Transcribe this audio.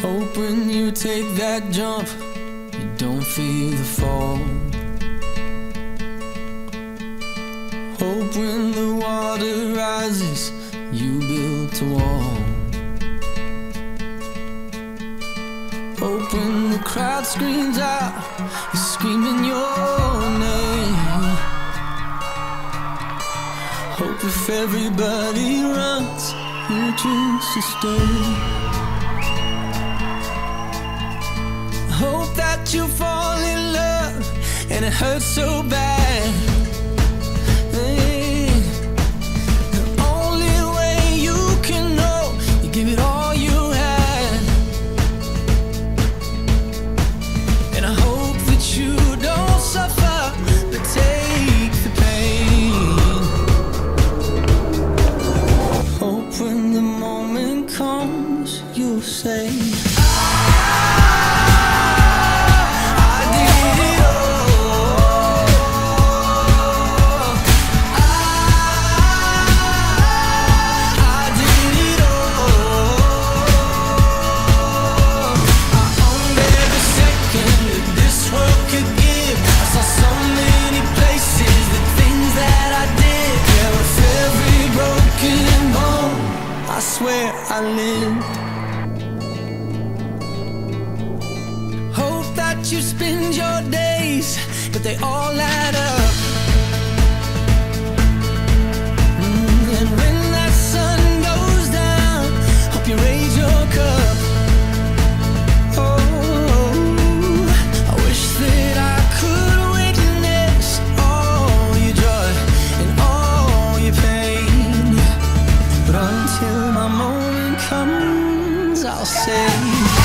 Hope when you take that jump, you don't feel the fall. Hope when the water rises, you built a wall. Hope when the crowd screams out, you're screaming your name. Hope if everybody runs, you choose to stay. Hope that you fall in love and it hurts so bad. The only way you can know, you give it all you had. And I hope that you don't suffer, but take the pain. Hope when the moment comes, you'll say, I swear I lived. Hope that you spend your days, but they all add up. And when that sun goes down, hope you raise your cup. Oh, I wish that I could witness all your joy and all your pain. But until my moment comes, I'll say